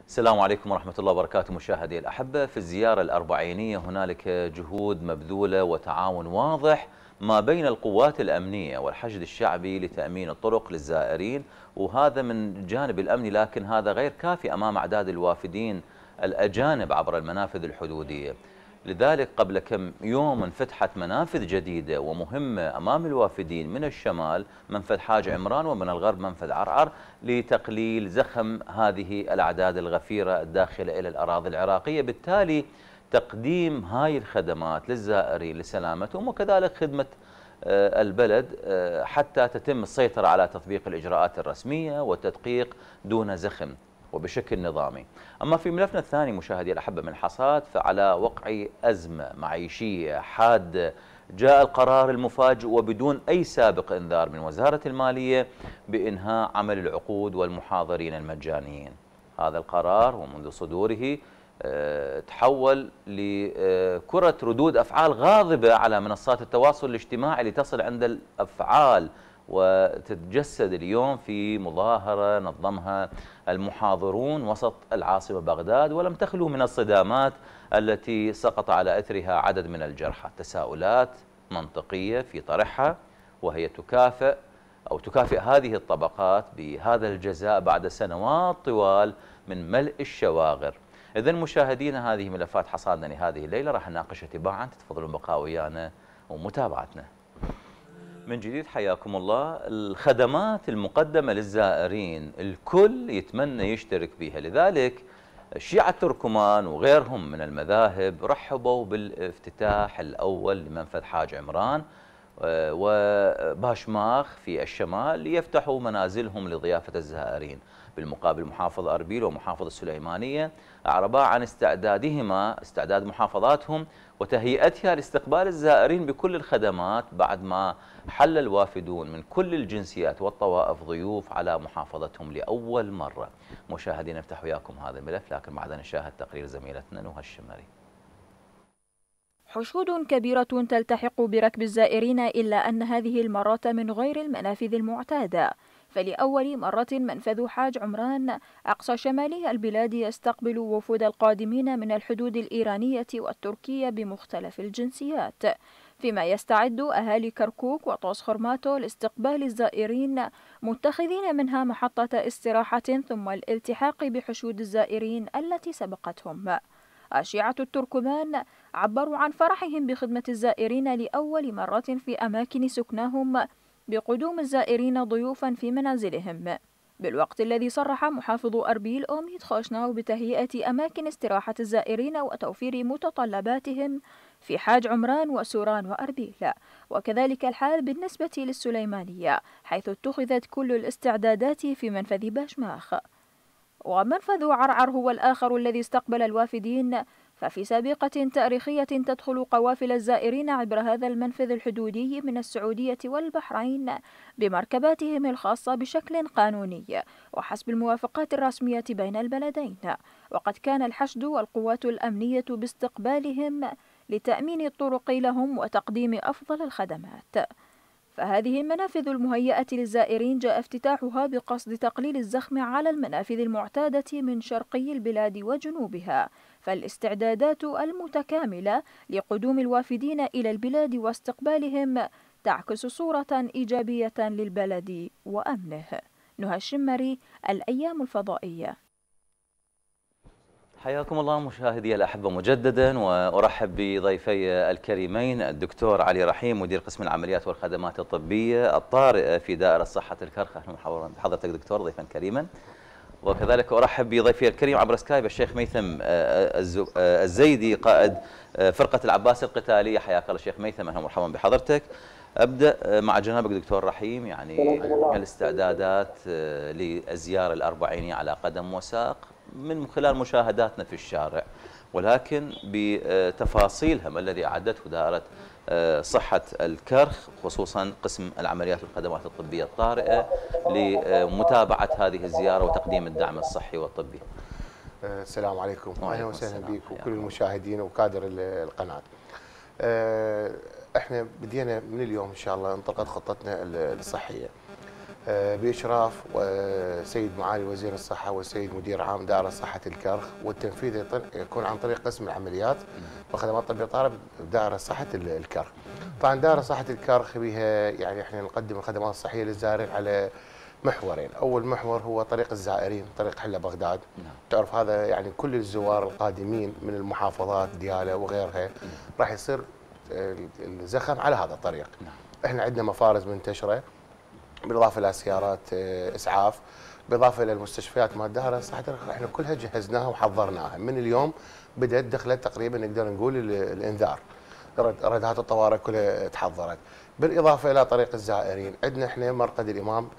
السلام عليكم ورحمة الله وبركاته. مشاهدي الأحبة، في الزيارة الأربعينية هنالك جهود مبذولة وتعاون واضح ما بين القوات الأمنية والحشد الشعبي لتأمين الطرق للزائرين، وهذا من الجانب الأمني، لكن هذا غير كافي أمام أعداد الوافدين الأجانب عبر المنافذ الحدودية. لذلك قبل كم يوم انفتحت منافذ جديدة ومهمة أمام الوافدين من الشمال منفذ حاج عمران، ومن الغرب منفذ عرعر، لتقليل زخم هذه الأعداد الغفيرة الداخلة إلى الأراضي العراقية، بالتالي تقديم هاي الخدمات للزائرين لسلامتهم وكذلك خدمة البلد حتى تتم السيطرة على تطبيق الإجراءات الرسمية والتدقيق دون زخم وبشكل نظامي. أما في ملفنا الثاني مشاهدي الأحبة من الحصاد، فعلى وقع أزمة معيشية حادة جاء القرار المفاجئ وبدون أي سابق إنذار من وزارة المالية بإنهاء عمل العقود والمحاضرين المجانيين. هذا القرار ومنذ صدوره تحول لكرة ردود أفعال غاضبة على منصات التواصل الاجتماعي لتصل عند الأفعال وتتجسد اليوم في مظاهرة نظمها المحاضرون وسط العاصمة بغداد، ولم تخلو من الصدامات التي سقط على أثرها عدد من الجرحى. تساؤلات منطقية في طرحها، وهي تكافئ هذه الطبقات بهذا الجزاء بعد سنوات طوال من ملء الشواغر. إذن مشاهدينا، هذه ملفات حصادنا لهذه الليلة، راح نناقشها تباعا. تتفضلون بقاء ويانا ومتابعتنا. من جديد حياكم الله. الخدمات المقدمة للزائرين الكل يتمنى يشترك بها، لذلك الشيعة التركمان وغيرهم من المذاهب رحبوا بالافتتاح الأول لمنفذ حاج عمران وباشماخ في الشمال ليفتحوا منازلهم لضيافة الزائرين. بالمقابل محافظ أربيل ومحافظ السليمانية أعربا عن استعداد محافظاتهم وتهيئتها لاستقبال الزائرين بكل الخدمات، بعد ما حل الوافدون من كل الجنسيات والطوائف ضيوف على محافظتهم لأول مرة. مشاهدينا، نفتح وياكم هذا الملف، لكن بعد نشاهد تقرير زميلتنا نهى الشمري. حشود كبيرة تلتحق بركب الزائرين، إلا أن هذه المرة من غير المنافذ المعتادة، فلأول مرة منفذ حاج عمران أقصى شمالي البلاد يستقبل وفود القادمين من الحدود الإيرانية والتركية بمختلف الجنسيات، فيما يستعد أهالي كركوك وطوس خرماتو لاستقبال الزائرين متخذين منها محطة استراحة ثم الالتحاق بحشود الزائرين التي سبقتهم. الشيعة التركمان عبروا عن فرحهم بخدمة الزائرين لأول مرة في أماكن سكناهم بقدوم الزائرين ضيوفا في منازلهم، بالوقت الذي صرح محافظ أربيل أوميد خوشناو بتهيئة أماكن استراحة الزائرين وتوفير متطلباتهم في حاج عمران وسوران وأربيل. وكذلك الحال بالنسبة للسليمانية، حيث اتخذت كل الاستعدادات في منفذ باشماخ. ومنفذ عرعر هو الآخر الذي استقبل الوافدين، ففي سابقة تاريخية تدخل قوافل الزائرين عبر هذا المنفذ الحدودي من السعودية والبحرين بمركباتهم الخاصة بشكل قانوني وحسب الموافقات الرسمية بين البلدين، وقد كان الحشد والقوات الأمنية باستقبالهم لتأمين الطرق لهم وتقديم أفضل الخدمات. فهذه المنافذ المهيئة للزائرين جاء افتتاحها بقصد تقليل الزخم على المنافذ المعتادة من شرقي البلاد وجنوبها، فالاستعدادات المتكاملة لقدوم الوافدين إلى البلاد واستقبالهم تعكس صورة إيجابية للبلد وأمنه. نهى الشمري، الأيام الفضائية. حياكم الله مشاهدي الأحبة مجددا، وأرحب بضيفي الكريمين الدكتور علي رحيم مدير قسم العمليات والخدمات الطبية الطارئة في دائرة صحة الكرخ. أهلا بحضرتك دكتور ضيفا كريما. وكذلك أرحب بضيفي الكريم عبر سكايب الشيخ ميثم الزيدي قائد فرقة العباس القتالية. حياك الله شيخ ميثم، أهلا ومرحبا بحضرتك. أبدأ مع جنابك دكتور رحيم، يعني الاستعدادات للزيارة الأربعينية على قدم وساق من خلال مشاهداتنا في الشارع، ولكن بتفاصيلها ما الذي أعدته دائرة صحة الكرخ خصوصا قسم العمليات والخدمات الطبية الطارئة لمتابعة هذه الزيارة وتقديم الدعم الصحي والطبي. السلام عليكم، أهلا وسهلا بك وكل المشاهدين وكادر القناة. احنا بدينا من اليوم إن شاء الله انطلقت خطتنا الصحية. بإشراف سيد معالي وزير الصحة والسيد مدير عام دائرة صحة الكرخ، والتنفيذ يكون عن طريق قسم العمليات وخدمات طب طارئ بدائرة صحة الكرخ. طبعا دائرة صحة الكرخ بها يعني احنا نقدم الخدمات الصحية للزائرين على محورين. أول محور هو طريق الزائرين، طريق حلة بغداد. تعرف هذا يعني كل الزوار القادمين من المحافظات ديالى وغيرها راح يصير الزخم على هذا الطريق. احنا عندنا مفارز منتشرة، بالاضافه الى سيارات اسعاف، بالاضافه الى المستشفيات مال دائره صحه الكرخ، احنا كلها جهزناها وحضرناها. من اليوم بدات دخلت تقريبا نقدر نقول الانذار، ردات الطوارئ كلها تحضرت. بالاضافه الى طريق الزائرين عندنا احنا مرقد الامام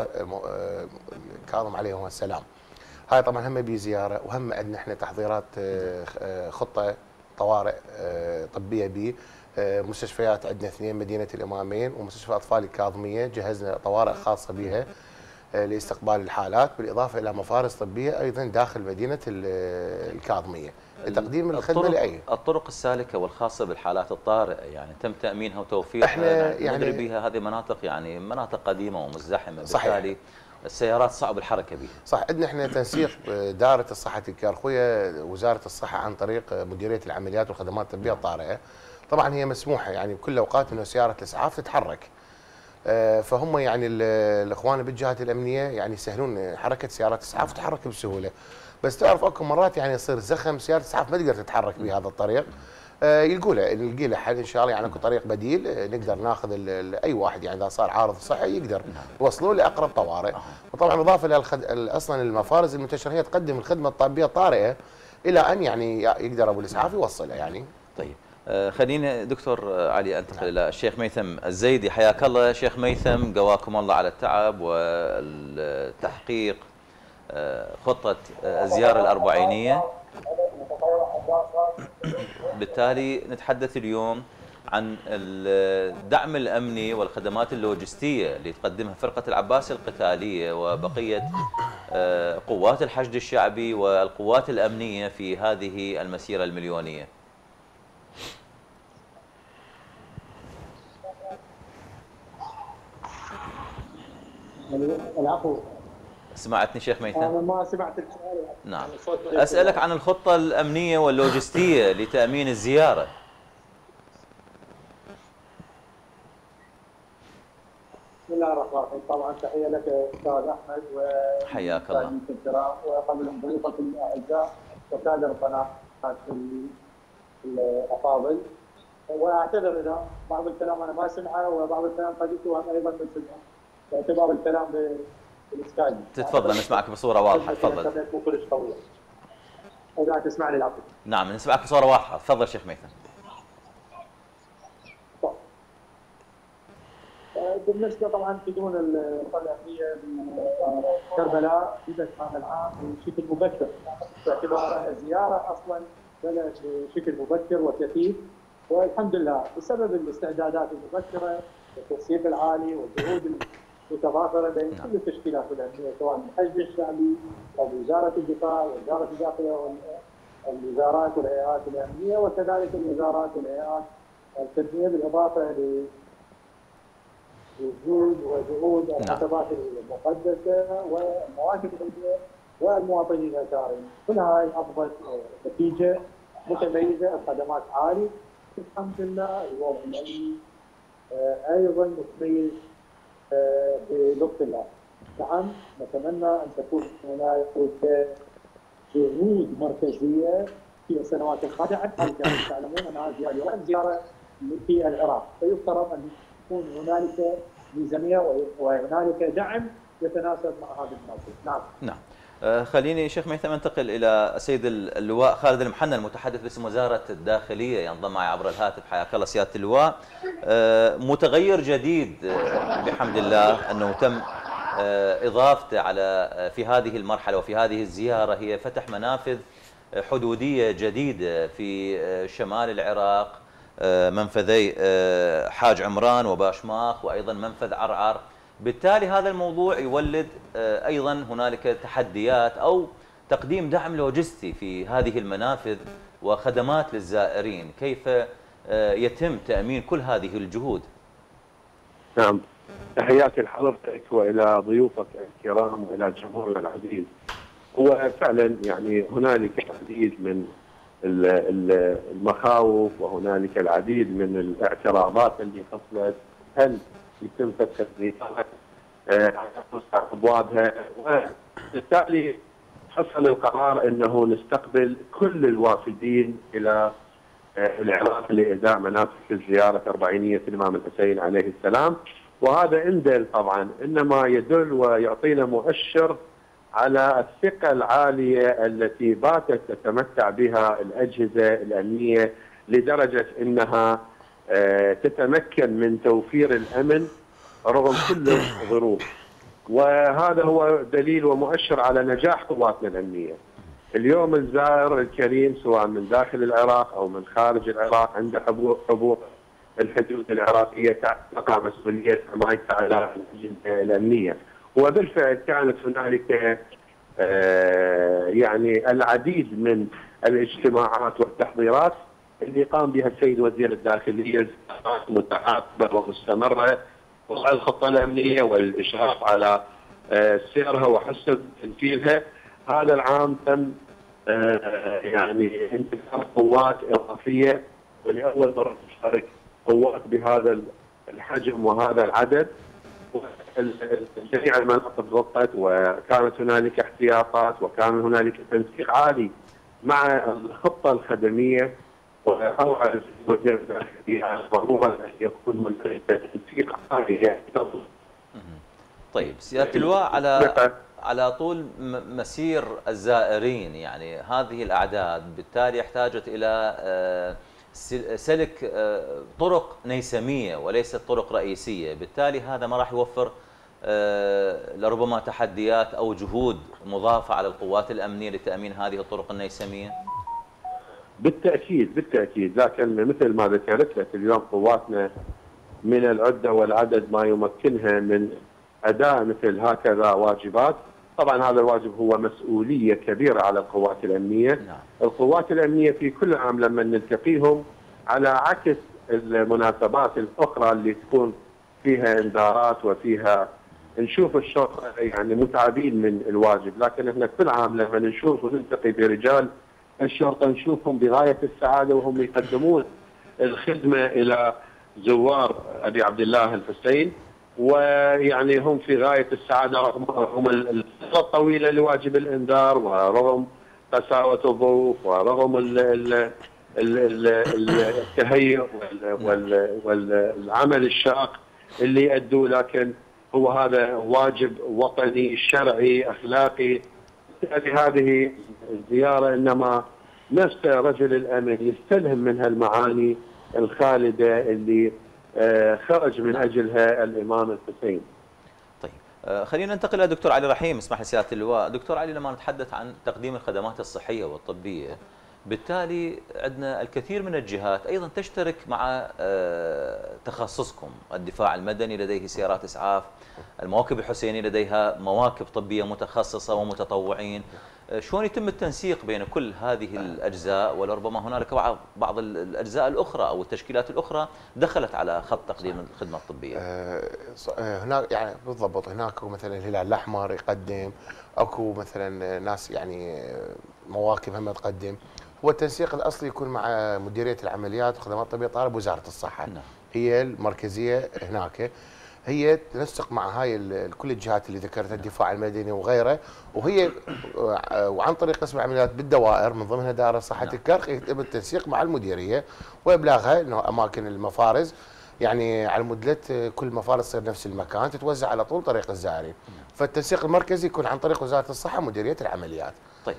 كاظم عليه السلام. هاي طبعا هم بزياره، وهم عندنا احنا تحضيرات خطه طوارئ طبيه به. مستشفيات عندنا 2 مدينه الامامين ومستشفى اطفال الكاظميه، جهزنا طوارئ خاصه بها لاستقبال الحالات، بالاضافه الى مفارس طبيه ايضا داخل مدينه الكاظميه لتقديم الخدمه لاي. الطرق السالكه والخاصه بالحالات الطارئه يعني تم تامينها وتوفيرها. احنا يعني ندري بها هذه مناطق يعني مناطق قديمه ومزدحمه، بالتالي السيارات صعب الحركه بها. صح، عندنا احنا تنسيق دائره الصحه الكرخ ويا وزاره الصحه عن طريق مديريه العمليات والخدمات الطبيه الطارئه. طبعا هي مسموحه يعني بكل الاوقات انه سياره الاسعاف تتحرك. فهم يعني الاخوان بالجهات الامنيه يعني يسهلون حركه سيارات الاسعاف وتتحرك بسهوله. بس تعرف اكو مرات يعني يصير زخم سياره الاسعاف ما تقدر تتحرك بهذا الطريق. نلقي له حل ان شاء الله، يعني اكو طريق بديل نقدر ناخذ اي واحد يعني اذا صار عارض صحي يقدر يوصلوه لاقرب طوارئ. وطبعا اضافه الى اصلا المفارز المنتشره هي تقدم الخدمه الطبيه الطارئه الى ان يعني يقدر ابو الاسعاف يوصلها يعني. طيب خلينا دكتور علي انتقل الى الشيخ ميثم الزيدي. حياك الله شيخ ميثم، قواكم الله على التعب والتحقيق خطه الزياره الاربعينيه. بالتالي نتحدث اليوم عن الدعم الامني والخدمات اللوجستيه اللي تقدمها فرقه العباس القتاليه وبقيه قوات الحشد الشعبي والقوات الامنيه في هذه المسيره المليونيه. العفو. سمعتني شيخ ميثم؟ انا ما سمعت السؤال. نعم. اسالك عن الخطه الامنيه واللوجستيه لتامين الزياره. بسم الله الرحمن الرحيم. طبعا تحيه لك استاذ احمد حياك الله الكرام وقبل ضيوفك الاعزاء وكادر قناه الافاضل. واعتذر اذا بعض الكلام انا ما سمعه وبعض الكلام قد يكون ايضا من سمعه باعتبار الكلام بالسكايب. تفضل نسمعك بصوره واضحه. تفضل. مو كلش قويه. اذا تسمعني العفو. نعم نسمعك بصوره واضحه. تفضل شيخ ميثم. بالنسبه طبعا بدون الخطه الامنيه بكربلاء بدات هذا العام بشكل مبكر، باعتبار الزياره اصلا بدات بشكل مبكر وكثيف، والحمد لله بسبب الاستعدادات المبكره والتنسيق العالي والجهود المتضافره بين كل التشكيلات الامنيه سواء من الحشد الشعبي او وزاره الدفاع ووزاره الداخليه والوزارات والهيئات الامنيه وكذلك الوزارات والهيئات التنميه، بالاضافه وجود وجهود الحسابات المقدسه والمواقف الامنيه والمواطنين الكرام. كل هاي افضل نتيجه متميزه، الخدمات عاليه الحمد لله، الوضع الامني ايضا متميز بلطف الله. نعم نتمنى ان تكون هناك جهود مركزيه في السنوات القادمه. تعلمون ان هذه زياره في العراق، فيفترض ان يكون هنالك ميزانيه وهنالك دعم يتناسب مع هذا الموضوع. نعم. نعم. خليني شيخ ميثم انتقل الى السيد اللواء خالد المحنى المتحدث باسم وزاره الداخليه، ينضم معي عبر الهاتف. حياك الله سياده اللواء. متغير جديد بحمد الله انه تم اضافته على في هذه المرحله وفي هذه الزياره، هي فتح منافذ حدوديه جديده في شمال العراق، منفذي حاج عمران وباشماخ وايضا منفذ عرعر. بالتالي هذا الموضوع يولد ايضا هنالك تحديات او تقديم دعم لوجستي في هذه المنافذ وخدمات للزائرين. كيف يتم تامين كل هذه الجهود؟ نعم تحياتي لحضرتك والى ضيوفك الكرام والى جمهورنا العزيز. هو فعلا يعني هنالك العديد من المخاوف وهنالك العديد من الاعتراضات اللي حصلت. هل يتم فتح النقاش على ابوابها؟ وبالتالي حصل القرار انه نستقبل كل الوافدين الى العراق لاداء مناسك الزياره الاربعينيه الامام الحسين عليه السلام. وهذا إن طبعا انما يدل ويعطينا مؤشر على الثقه العاليه التي باتت تتمتع بها الاجهزه الامنيه، لدرجه انها تتمكن من توفير الامن رغم كل الظروف. وهذا هو دليل ومؤشر على نجاح قواتنا الامنيه. اليوم الزائر الكريم سواء من داخل العراق او من خارج العراق عنده حبوب الحدود العراقيه تقع مسؤوليه حمايتها على الاجهزه الامنيه. وبالفعل كانت هنالك يعني العديد من الاجتماعات والتحضيرات اللي قام بها السيد وزير الداخليه متعاقبه ومستمره، والخطه الامنيه والاشراف على سيرها وحسن تنفيذها. هذا العام تم يعني انتخاب قوات اضافيه، ولاول مره تشارك قوات بهذا الحجم وهذا العدد. جميع المناطق ضبطت وكانت هنالك احتياطات وكان هنالك تنسيق عالي مع الخطه الخدميه. واوعى وزير الداخليه على ضروره ان يكون هنالك تنسيق عالي. طيب سياده اللواء، على طول مسير الزائرين، يعني هذه الاعداد بالتالي احتاجت الى سلك طرق نيسميه وليست طرق رئيسيه، بالتالي هذا ما راح يوفر لربما تحديات او جهود مضافه على القوات الامنيه لتامين هذه الطرق النيسميه. بالتاكيد، لكن مثل ما ذكرت لك اليوم قواتنا من العده والعدد ما يمكنها من اداء مثل هكذا واجبات. طبعا هذا الواجب هو مسؤوليه كبيره على القوات الامنيه. نعم. القوات الامنيه في كل عام لما نلتقيهم على عكس المناسبات الاخرى اللي تكون فيها انذارات وفيها نشوف الشرطه يعني متعبين من الواجب، لكن احنا كل عام لما نشوف ونلتقي برجال الشرطه نشوفهم بغايه السعاده وهم يقدمون الخدمه الى زوار ابي عبد الله الحسين، ويعني هم في غايه السعاده رغم الفتره الطويله لواجب الانذار ورغم قساوه الظروف ورغم التهيؤ والعمل الشاق اللي يأدوه، لكن هو هذا واجب وطني شرعي اخلاقي. هذه الزياره انما نفس رجل الامن يستلهم من هالمعاني الخالده اللي خرج من اجلها الامام الحسين. طيب خلينا ننتقل الى دكتور علي رحيم. اسمح لي سياده اللواء. دكتور علي، لما نتحدث عن تقديم الخدمات الصحيه والطبيه بالتالي عندنا الكثير من الجهات ايضا تشترك مع تخصصكم. الدفاع المدني لديه سيارات اسعاف، المواكب الحسينيه لديها مواكب طبيه متخصصه ومتطوعين. شلون يتم التنسيق بين كل هذه الاجزاء؟ ولربما هنالك بعض الاجزاء الاخرى او التشكيلات الاخرى دخلت على خط تقديم الخدمه الطبيه. هناك يعني بالضبط هناك مثلا الهلال الاحمر يقدم، اكو مثلا ناس يعني مواكب هم تقدم. هو التنسيق الاصلي يكون مع مديريه العمليات وخدمات الطبيه طالب وزاره الصحه. نعم. هي المركزيه هناك، هي تنسق مع هاي كل الجهات اللي ذكرتها، الدفاع المدني وغيره، وهي وعن طريق قسم العمليات بالدوائر من ضمنها دائره صحه الكرخ يتم التنسيق مع المديريه وابلاغها انه اماكن المفارز يعني على مدلة كل مفارز تصير نفس المكان تتوزع على طول طريق الزائرين. فالتنسيق المركزي يكون عن طريق وزاره الصحه مديريه العمليات. طيب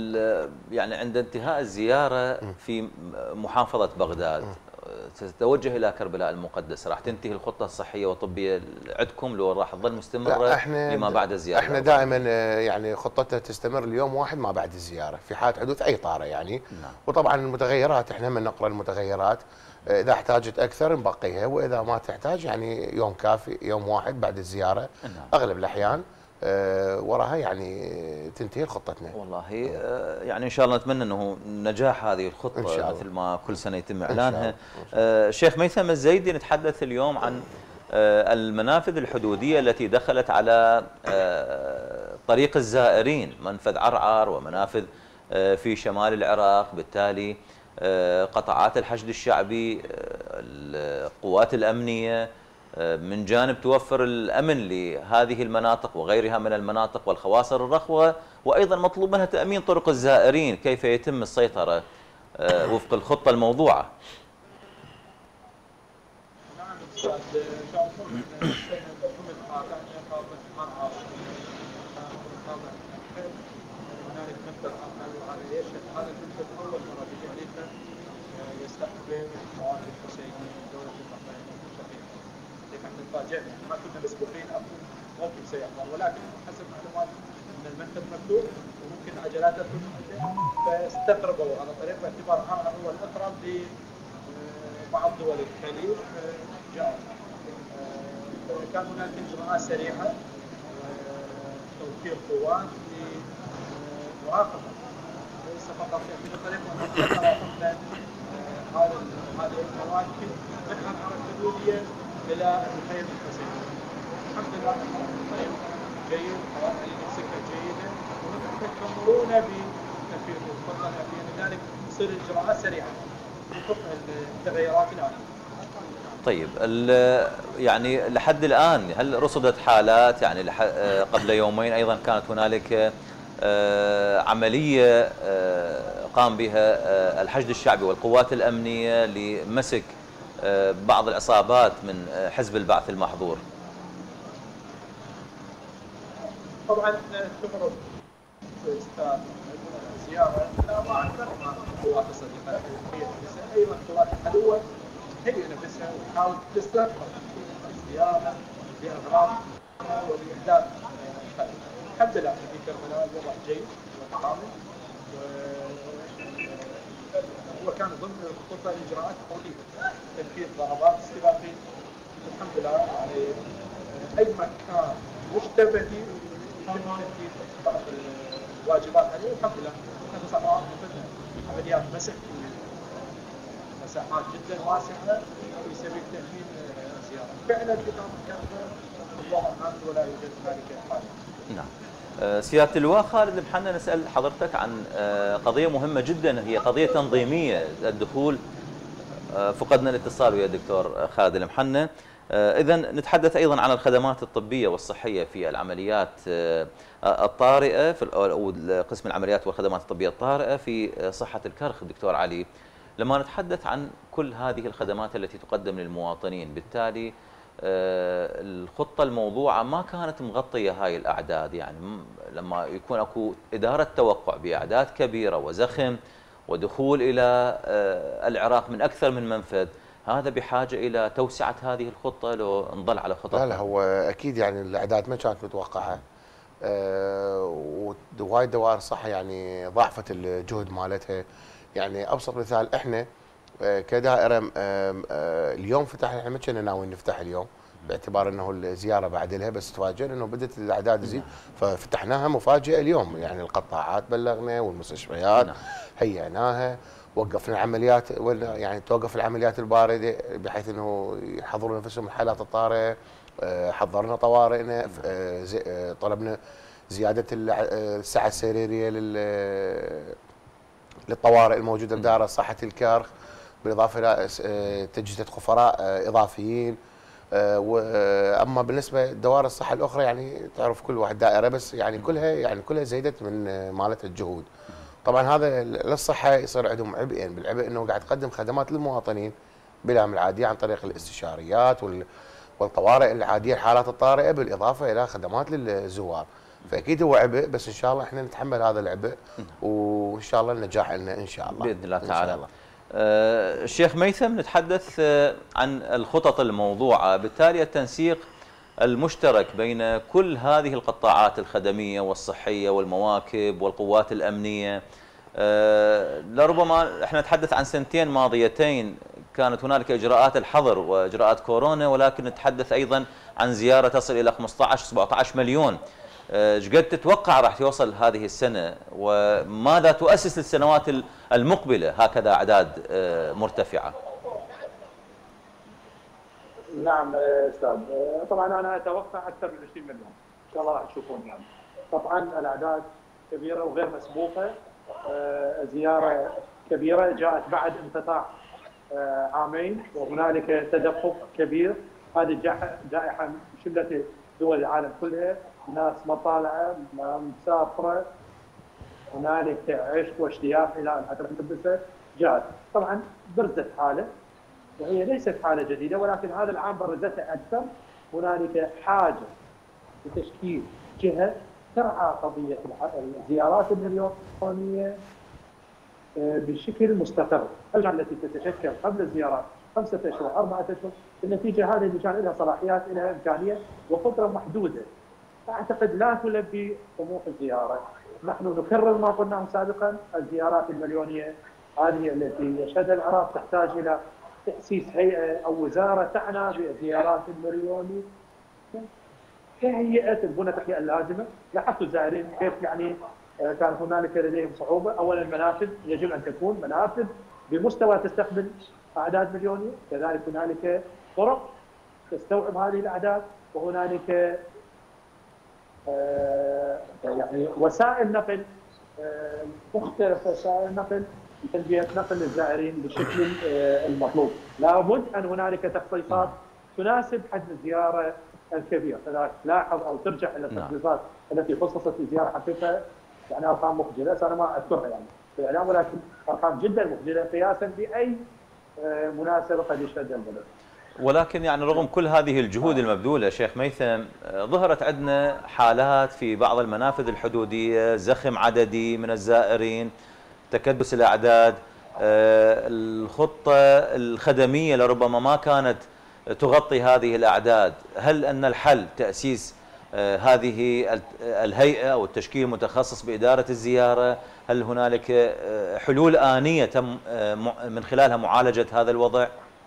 يعني عند انتهاء الزياره في محافظه بغداد تتوجه الى كربلاء المقدس، راح تنتهي الخطه الصحيه والطبيه عندكم لو راح تظل مستمره لما بعد الزياره؟ احنا دائما يعني خطتنا تستمر اليوم واحد ما بعد الزياره في حاله حدوث اي طاره يعني. نعم. وطبعا المتغيرات احنا من نقرا المتغيرات، اذا احتاجت اكثر نبقيها، واذا ما تحتاج يعني يوم كافي، يوم واحد بعد الزياره. نعم. اغلب الاحيان وراها يعني تنتهي خطتنا. والله يعني ان شاء الله نتمنى انه نجاح هذه الخطه مثل ما كل سنه يتم اعلانها. شيخ ميثم الزيدي، نتحدث اليوم عن المنافذ الحدودية التي دخلت على طريق الزائرين، منفذ عرعر ومنافذ في شمال العراق. بالتالي قطاعات الحشد الشعبي، القوات الأمنية من جانب توفر الأمن لهذه المناطق وغيرها من المناطق والخواصر الرخوة، وأيضا مطلوب منها تأمين طرق الزائرين. كيف يتم السيطرة وفق الخطة الموضوعة؟ تفاجئنا، ما كنا مسبوقين ممكن سيحضر، ولكن حسب معلومات ان المنفذ مفتوح وممكن عجلاته فاستقربوا على طريق باعتبار عرعر هو الاقرب لبعض دول الخليج. كان هناك اجراءات سريعه، توفير قوات لمراقبه ليس فقط في الطريق وانما هذه المواكب من عرعر الحدوديه الى المخيم الحسين. الحمد لله الطريق جيد، قوانين السكه جيده، ونستمرون بتنفيذ الخطه الامنيه، لذلك تصير الاجراءات سريعه وفق التغيرات الان. طيب يعني لحد الان هل رصدت حالات؟ يعني قبل يومين ايضا كانت هنالك عمليه قام بها الحشد الشعبي والقوات الامنيه لمسك بعض العصابات من حزب البعث المحظور. طبعا تمر استاذ زياره لا ما اكثر ما قوات الصديقه ايضا قوات العدو هي نفسها وتحاول تستقبل الزياره باغراض ولاحداث الحمد لله في كربلاء الوضع جيد ومتقامل، وكان ضمن الخطه الاجراءات التوقيت تنفيذ ضربات استباقيه. الحمد لله على اي مكان مشتبه فيه يتم تنفيذ بعض الواجبات عليه. والحمد لله نفذنا عمليات مسح في مساحات جدا واسعه في سبيل تامين الزياره. فعلا في كربلاء الوضع امن ولا يوجد هنالك حاله. نعم. سيادة اللواء خالد المحنة، نسأل حضرتك عن قضية مهمة جدا، هي قضية تنظيمية الدخول. فقدنا الاتصال ويا الدكتور خالد المحنة. إذا نتحدث أيضا عن الخدمات الطبية والصحية في العمليات الطارئة في قسم العمليات والخدمات الطبية الطارئة في صحة الكرخ. الدكتور علي، لما نتحدث عن كل هذه الخدمات التي تقدم للمواطنين، بالتالي الخطة الموضوعة ما كانت مغطية هاي الأعداد. يعني لما يكون أكو إدارة توقع بأعداد كبيرة وزخم ودخول إلى العراق من أكثر من منفذ، هذا بحاجة إلى توسعة هذه الخطة لو نضل على خطة. لا هو أكيد يعني الأعداد ما كانت متوقعة، ووايد دوائر الصحة يعني ضاعفت الجهد مالتها. يعني أبسط مثال إحنا كدائرة اليوم فتحنا، احنا ما كنا ناويين نفتح اليوم باعتبار انه الزياره بعد لها، بس تفاجئنا انه بدات الاعداد تزيد ففتحناها مفاجئه اليوم. يعني القطاعات بلغنا والمستشفيات هيئناها، وقفنا العمليات يعني توقف العمليات البارده بحيث انه يحضروا نفسهم الحالات الطارئه. حضرنا طوارئنا، طلبنا زياده السعه السريريه للطوارئ الموجوده بدائره صحه الكرخ، بالاضافه الى تجهيزات خفراء اضافيين. واما بالنسبه لدوائر الصحه الاخرى يعني تعرف كل واحد دائره، بس يعني كلها زيدت من مالتها الجهود. طبعا هذا للصحه يصير عندهم عبئين، بالعبء انه قاعد تقدم خدمات للمواطنين بالايام العاديه عن طريق الاستشاريات والطوارئ العاديه، الحالات الطارئه، بالاضافه الى خدمات للزوار. فاكيد هو عبء، بس ان شاء الله احنا نتحمل هذا العبء، وان شاء الله النجاح لنا ان شاء الله باذن الله تعالى. الشيخ ميثم، نتحدث عن الخطط الموضوعه، بالتالي التنسيق المشترك بين كل هذه القطاعات الخدميه والصحيه والمواكب والقوات الامنيه. لربما احنا نتحدث عن سنتين ماضيتين كانت هنالك اجراءات الحظر واجراءات كورونا، ولكن نتحدث ايضا عن زياره تصل الى 15-17 مليون. ايش قد تتوقع راح توصل هذه السنه، وماذا تؤسس للسنوات المقبله هكذا اعداد مرتفعه؟ نعم استاذ، طبعا انا اتوقع اكثر من 20 مليون ان شاء الله راح تشوفون يعني. طبعا الاعداد كبيره وغير مسبوقه، زياره كبيره جاءت بعد انقطاع عامين وهنالك تدفق كبير. هذه الجائحه شملت دول العالم كلها، ناس مطالعه مسافره، هنالك عشق واشتياق الى ان اتنفس جاءت. طبعا برزت حاله وهي ليست حاله جديده، ولكن هذا العام برزتها اكثر. هنالك حاجه لتشكيل جهه ترعى قضيه الزيارات المليونيه بشكل مستقر. اللجان التي تتشكل قبل الزيارات 5 اشهر 4 اشهر، بالنتيجه هذه اللجان لها صلاحيات، لها امكانيه وقدره محدوده. اعتقد لا تلبي طموح الزياره. نحن نكرر ما قلناه سابقا، الزيارات المليونيه هذه التي يشهدها العراق تحتاج الى تاسيس هيئه او وزاره تعنى بالزيارات المليونيه، تهيئه البنى التحتيه اللازمه. لاحظتوا الزائرين كيف يعني كان هنالك لديهم صعوبه. اولا المنافذ يجب ان تكون منافذ بمستوى تستقبل اعداد مليونيه، كذلك هنالك طرق تستوعب هذه الاعداد، وهنالك يعني وسائل نقل مختلف، وسائل نقل تلبيه نقل الزائرين بالشكل المطلوب. لابد ان هنالك تخصيصات تناسب حجم الزياره الكبير. كذلك تلاحظ او ترجع الى التخصيصات التي خصصت للزياره حقيقه يعني ارقام مخجله، انا ما اذكرها يعني في الاعلام، ولكن ارقام جدا مخجله قياسا باي مناسبه قد يشهدها البلد. ولكن يعني رغم كل هذه الجهود المبذولة شيخ ميثم، ظهرت عندنا حالات في بعض المنافذ الحدودية، زخم عددي من الزائرين، تكدس الأعداد، الخطة الخدمية لربما ما كانت تغطي هذه الأعداد. هل أن الحل تأسيس هذه الهيئة أو التشكيل المتخصص بإدارة الزيارة؟ هل هنالك حلول آنية تم من خلالها معالجة هذا الوضع؟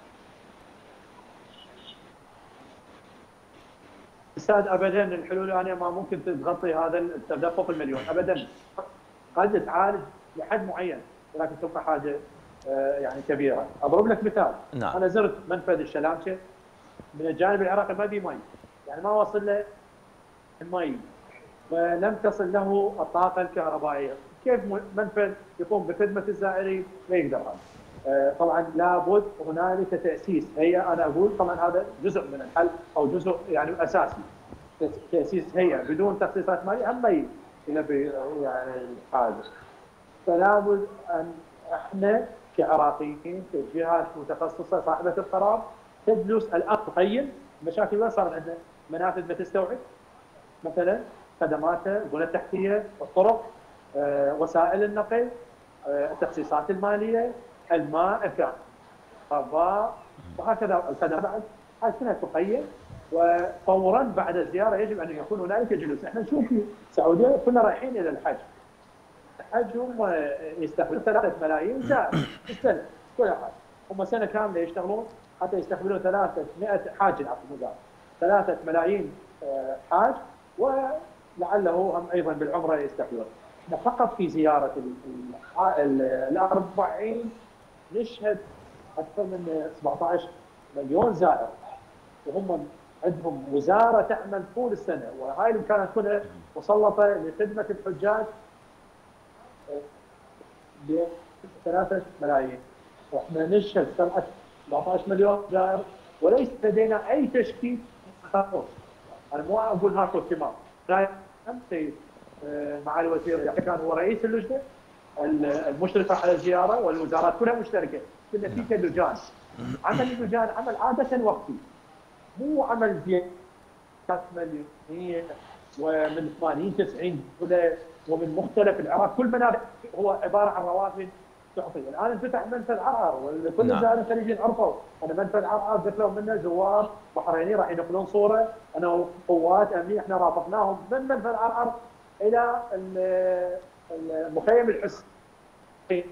استاذ ابدا الحلول الانيه ما ممكن تغطي هذا التدفق المليون ابدا. قد تعالج لحد معين، ولكن تبقى حاجه يعني كبيره. اضرب لك مثال. نعم. انا زرت منفذ الشلامشه من الجانب العراقي، ما في مي، يعني ما وصل له المي ولم تصل له الطاقه الكهربائيه. كيف منفذ يقوم بخدمه الزائرين؟ لا يقدر هذا. طبعا لابد هنالك تاسيس هيئه. انا اقول طبعا هذا جزء من الحل او جزء يعني اساسي. تاسيس هيئه بدون تخصيصات ماليه هم الى يعني الحاجه. فلا بد ان احنا كعراقيين كجهات متخصصه صاحبه القرار تدرس الامر، تقيم المشاكل وين صارت عندنا. منافذ ما تستوعب مثلا خدماتها، البنى التحتيه، الطرق، وسائل النقل، التخصيصات الماليه، الماء، الكهرباء، وهكذا الخدمات. هذه كلها تقيم، وفورا بعد الزياره يجب ان يكون هنالك جلوس. احنا نشوف في السعوديه كنا رايحين الى الحج. الحج هم يستقبلون 3 ملايين زائر في السنه كل حاجه. هم سنه كامله يشتغلون حتى يستقبلون 300 حاج، عفوا 3 ملايين حاج، ولعله هم ايضا بالعمره يستقبلون. فقط في زياره ال40 نشهد اكثر من 17 مليون زائر، وهم عندهم وزاره تعمل طول السنه، وهاي الامكانات كلها مسلطه لخدمه الحجاج ب 3 ملايين، واحنا نشهد 17 مليون زائر وليس لدينا اي تشكيل خاص. انا مو اقول هاكو اهتمام. سيد معالي الوزير كان هو رئيس اللجنه المشرفه على الزياره، والوزارات كلها مشتركه. كنا في لجان. عمل اللجان عمل عاده وقتي، مو عمل زيارات مليونيه ومن 80 90 دوله ومن مختلف العراق. كل منافذ هو عباره عن رواتب تعطي. الان انفتح منفذ عرعر وكل الزائرين الخليجيين عرفوا ان منفذ عرعر دخلوا منه زوار بحرينيين راح ينقلون صوره. انا وقوات امنيه احنا رافقناهم من منفذ عرعر الى المخيم الحسين،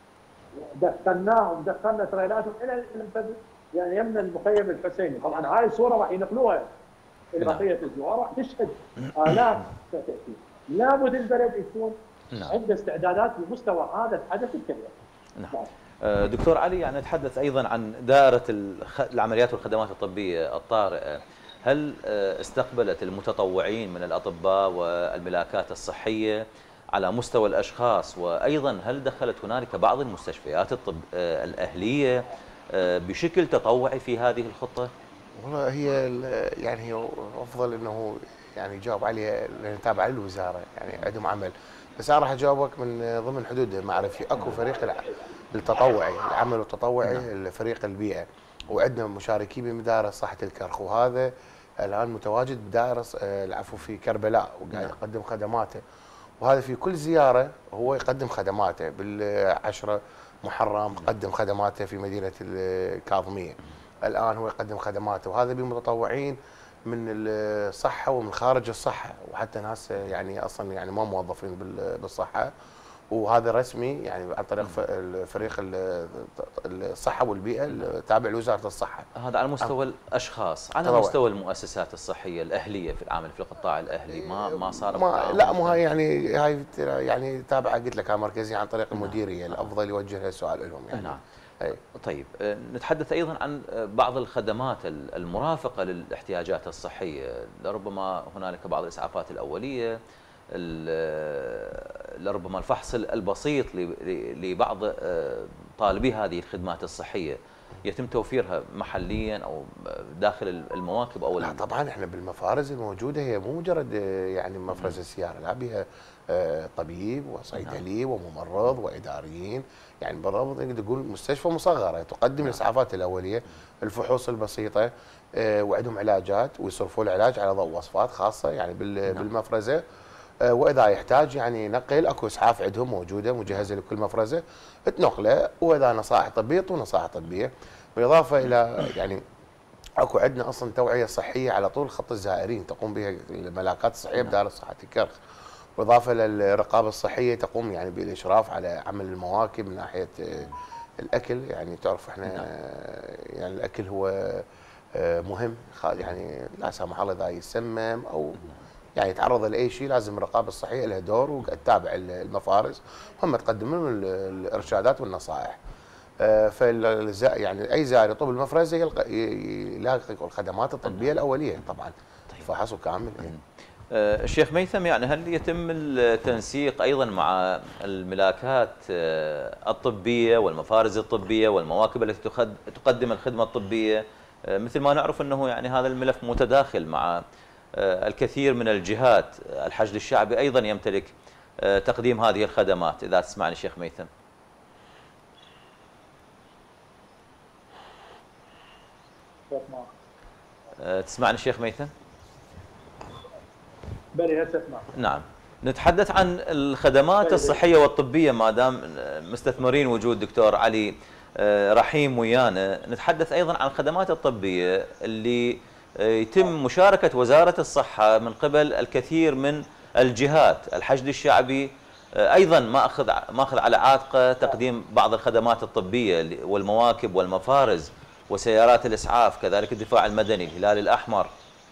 دخلنا تريلاتهم الى المنفذ يعني يمن المخيم الحسيني. طبعا هاي الصوره راح ينقلوها الى بقيه الزوار، راح تشهد الاف تاتي. لابد البلد يكون عنده استعدادات لمستوى هذا الحدث الكبير. نعم. دكتور علي، يعني نتحدث أيضا عن دائرة العمليات والخدمات الطبية الطارئة. هل استقبلت المتطوعين من الأطباء والملاكات الصحية على مستوى الأشخاص، وأيضا هل دخلت هنالك بعض المستشفيات الأهلية بشكل تطوعي في هذه الخطة؟ والله يعني هي افضل انه يعني يجاوب عليها، لان تابعه للوزاره، يعني عندهم عمل. بس انا راح اجاوبك من ضمن حدود معرفتي. اكو فريق التطوعي، العمل التطوعي، فريق البيئه، وعندنا مشاركين بمدارس صحه الكرخ، وهذا الان متواجد بدائره العفو في كربلاء، وقاعد يقدم خدماته. وهذا في كل زياره هو يقدم خدماته. بالعشرة محرم قدم خدماته في مدينه الكاظميه، الان هو يقدم خدماته، وهذا بمتطوعين من الصحه ومن خارج الصحه، وحتى ناس يعني اصلا يعني ما موظفين بالصحه، وهذا رسمي يعني عن طريق فريق الصحه والبيئه التابع لوزاره الصحه. هذا على مستوى الاشخاص، على مستوى المؤسسات الصحيه الاهليه في العمل في القطاع الاهلي ما صار لا، مو هاي يعني هاي يعني تابعه قلت لك مركزيه عن طريق المديريه. الافضل يوجه السؤال لهم يعني. نعم. طيب، نتحدث ايضا عن بعض الخدمات المرافقه للاحتياجات الصحيه. لربما هنالك بعض الاسعافات الاوليه، لربما الفحص البسيط لبعض طالبي هذه الخدمات الصحيه، يتم توفيرها محليا او داخل المواكب او لا طبعا احنا بالمفارز الموجوده هي مو مجرد يعني مفرز السياره، لا بها طبيب وصيدلي وممرض واداريين، يعني بالضبط نقدر نقول مستشفى مصغره تقدم الاسعافات الاوليه، الفحوص البسيطه، وعندهم علاجات ويصرفوا العلاج على ضوء وصفات خاصه يعني بالمفرزه. واذا يحتاج يعني نقل، اكو اسعاف عندهم موجوده مجهزه لكل مفرزه تنقله، واذا نصائح طبيه تعطوا نصائح طبيه. بالاضافه الى يعني اكو عندنا اصلا توعيه صحيه على طول خط الزائرين تقوم بها الملاكات الصحيه بدار صحه الكرخ، بالاضافه للرقابه الصحيه تقوم يعني بالاشراف على عمل المواكب من ناحيه الاكل. يعني تعرف احنا يعني الاكل هو مهم، يعني لا سمح الله اذا يسمم او يعني يتعرض لاي شيء لازم الرقابه الصحيه لها دور، وتتابع المفارز هم تقدم لهم الارشادات والنصائح. يعني اي زائر يطلب المفرزه يلاقي الخدمات الطبيه الاوليه طبعا، فحصه كامل. الشيخ ميثم، يعني هل يتم التنسيق ايضا مع الملاكات الطبيه والمفارز الطبيه والمواكب التي تقدم الخدمه الطبيه؟ مثل ما نعرف انه يعني هذا الملف متداخل مع الكثير من الجهات. الحشد الشعبي ايضا يمتلك تقديم هذه الخدمات. اذا تسمعني الشيخ ميثم. تسمعني الشيخ ميثم؟ بلي هسه اسمع. نعم. نتحدث عن الخدمات الصحيه والطبيه ما دام مستثمرين وجود دكتور علي رحيم ويانا. نتحدث ايضا عن الخدمات الطبيه اللي يتم مشاركه وزاره الصحه من قبل الكثير من الجهات. الحشد الشعبي ايضا ماخذ على عاتقه تقديم بعض الخدمات الطبيه والمواكب والمفارز وسيارات الاسعاف، كذلك الدفاع المدني، الهلال الاحمر.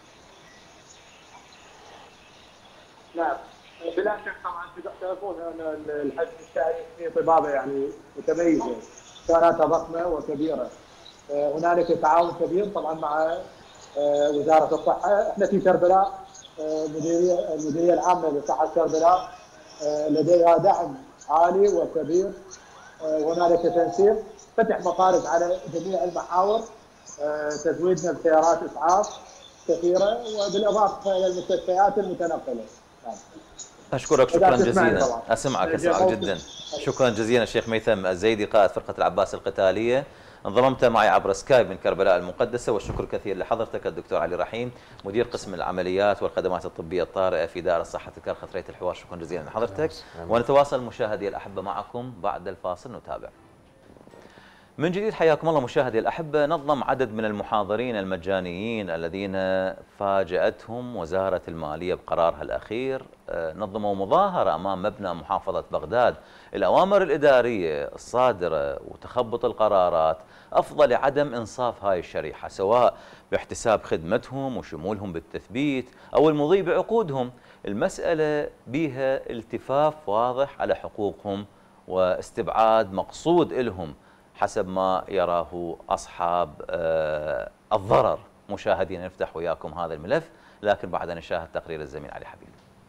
نعم، بلا شك طبعا تعرفون ان الحشد الشعبي في طبابه يعني متميزه، كانت ضخمه وكبيره. هنالك تعاون كبير طبعا مع وزاره الصحه. احنا في كربلاء المديريه العامه لصحه كربلاء لديها دعم عالي وكبير. هنالك تنسيق، فتح مفارز على جميع المحاور، تزويدنا بسيارات اسعاف كثيره، وبالاضافه الى المستشفيات المتنقله. أشكرك شكرا جزيلا. أسمعك جدا. شكرا جزيلا الشيخ ميثم الزيدي قائد فرقة العباس القتالية، انضممت معي عبر سكايب من كربلاء المقدسة. والشكر كثير لحضرتك الدكتور علي رحيم مدير قسم العمليات والخدمات الطبية الطارئة في دائرة صحة الكرخ ثرية الحوار. شكرا جزيلا لحضرتك. ونتواصل مشاهدي الأحبة معكم بعد الفاصل نتابع. من جديد حياكم الله مشاهدي الأحبة. نظم عدد من المحاضرين المجانيين الذين فاجأتهم وزارة المالية بقرارها الأخير، نظموا مظاهرة أمام مبنى محافظة بغداد. الأوامر الإدارية الصادرة وتخبط القرارات أفضل لعدم إنصاف هاي الشريحة، سواء باحتساب خدمتهم وشمولهم بالتثبيت أو المضي بعقودهم. المسألة بها التفاف واضح على حقوقهم واستبعاد مقصود لهم حسب ما يراه أصحاب الضرر. مشاهدينا نفتح وياكم هذا الملف، لكن بعد أن نشاهد تقرير الزميل علي حبيب.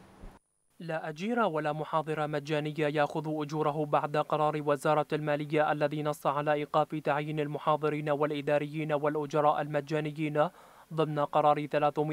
لا أجير ولا محاضر مجاني يأخذ أجوره بعد قرار وزارة المالية الذي نص على إيقاف تعيين المحاضرين والإداريين والأجراء المجانيين ضمن قرار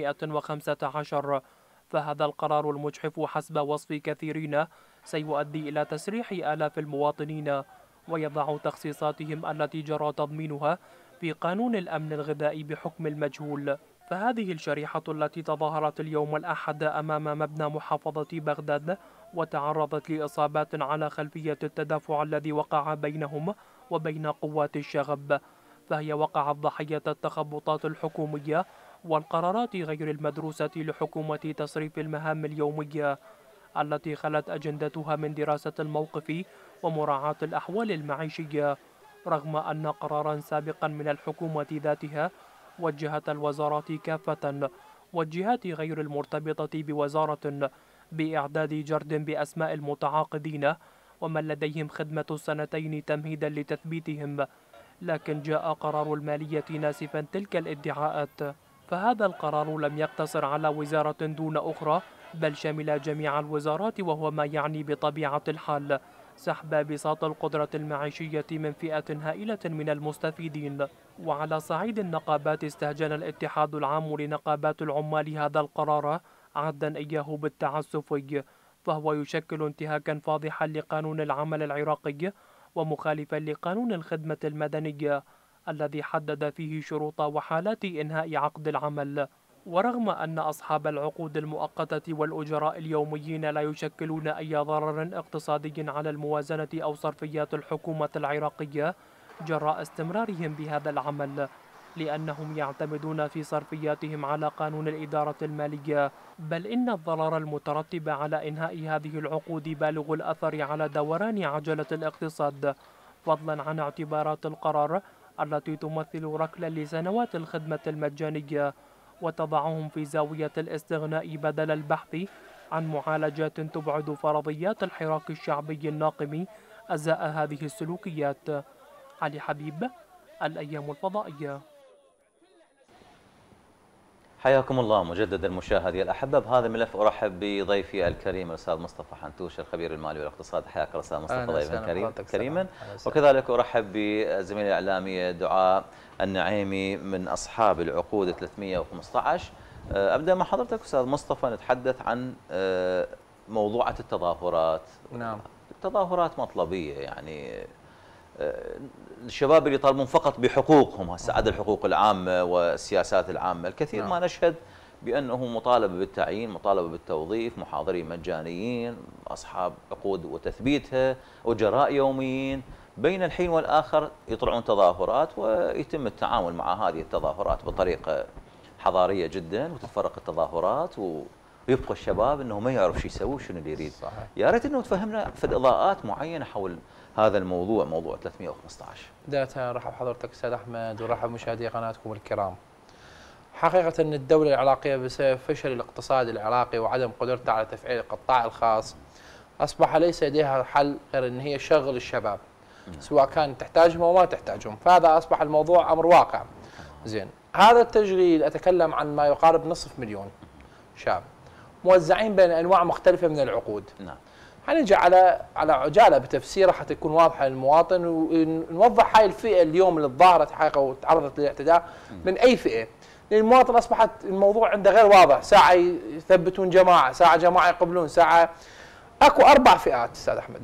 315. فهذا القرار المجحف حسب وصف كثيرين سيؤدي إلى تسريح آلاف المواطنين ويضع تخصيصاتهم التي جرى تضمينها في قانون الأمن الغذائي بحكم المجهول. فهذه الشريحة التي تظاهرت اليوم الأحد أمام مبنى محافظة بغداد وتعرضت لإصابات على خلفية التدافع الذي وقع بينهم وبين قوات الشغب، فهي وقعت ضحية التخبطات الحكومية والقرارات غير المدروسة لحكومة تصريف المهام اليومية التي خلت أجندتها من دراسة الموقف ومراعاة الأحوال المعيشية، رغم أن قرارا سابقا من الحكومة ذاتها وجهت الوزارات كافة والجهات غير المرتبطة بوزارة بإعداد جرد بأسماء المتعاقدين ومن لديهم خدمة السنتين تمهيدا لتثبيتهم، لكن جاء قرار المالية ناسفا تلك الادعاءات. فهذا القرار لم يقتصر على وزارة دون أخرى بل شمل جميع الوزارات، وهو ما يعني بطبيعة الحال سحب بساط القدرة المعيشية من فئة هائلة من المستفيدين. وعلى صعيد النقابات استهجن الاتحاد العام لنقابات العمال هذا القرار عدا إياه بالتعسفي، فهو يشكل انتهاكا فاضحا لقانون العمل العراقي ومخالفا لقانون الخدمة المدنية الذي حدد فيه شروط وحالات إنهاء عقد العمل. ورغم أن أصحاب العقود المؤقتة والأجراء اليوميين لا يشكلون أي ضرر اقتصادي على الموازنة أو صرفيات الحكومة العراقية جراء استمرارهم بهذا العمل، لأنهم يعتمدون في صرفياتهم على قانون الإدارة المالية، بل إن الضرر المترتب على إنهاء هذه العقود بالغ الأثر على دوران عجلة الاقتصاد، فضلا عن اعتبارات القرار التي تمثل ركلا لسنوات الخدمة المجانية وتضعهم في زاوية الاستغناء بدل البحث عن معالجات تبعد فرضيات الحراك الشعبي الناقم أزاء هذه السلوكيات. علي حبيب، الأيام الفضائية. حياكم الله مجددا مشاهدي الأحبة. بهذا الملف أرحب بضيفي الكريم الأستاذ مصطفى حنتوش الخبير المالي والاقتصادي. حياك الله أستاذ مصطفى ضيفا كريما. وكذلك أرحب بزميلي الإعلامي دعاء النعيمي من أصحاب العقود 315. أبدأ مع حضرتك أستاذ مصطفى، نتحدث عن موضوعة التظاهرات. نعم. التظاهرات مطلبية، يعني الشباب اللي يطالبون فقط بحقوقهم، السعادة الحقوق العامة والسياسات العامة. الكثير ما نشهد بأنه مطالبة بالتعيين، مطالبة بالتوظيف، محاضرين مجانيين، أصحاب عقود وتثبيتها، أجراء يوميين. بين الحين والآخر يطلعون تظاهرات ويتم التعامل مع هذه التظاهرات بطريقة حضارية جدا، وتتفرق التظاهرات ويبقى الشباب أنه ما يعرف شو يسوي وشنو اللي يريد. صحيح. يا ريت أنه تفهمنا في إضاءات معينة حول هذا الموضوع، موضوع 315. بداية رحب حضرتك أستاذ أحمد ورحب مشاهدي قناتكم الكرام. حقيقة أن الدولة العراقية بسبب فشل الاقتصاد العراقي وعدم قدرتها على تفعيل القطاع الخاص أصبح ليس لديها حل غير أن هي تشغل الشباب، سواء كان تحتاجهم أو ما تحتاجهم، فهذا أصبح الموضوع أمر واقع. زين، هذا التشغيل أتكلم عن ما يقارب نصف مليون شاب موزعين بين أنواع مختلفة من العقود. نعم. حنجي على عجاله بتفسيره حتى تكون واضحه للمواطن، ونوضح هاي الفئه اليوم اللي ظهرت حقيقه وتعرضت للاعتداء من اي فئه. لان المواطن اصبحت الموضوع عنده غير واضح، ساعه يثبتون جماعه، ساعه جماعه يقبلون، ساعه اكو 4 فئات استاذ احمد.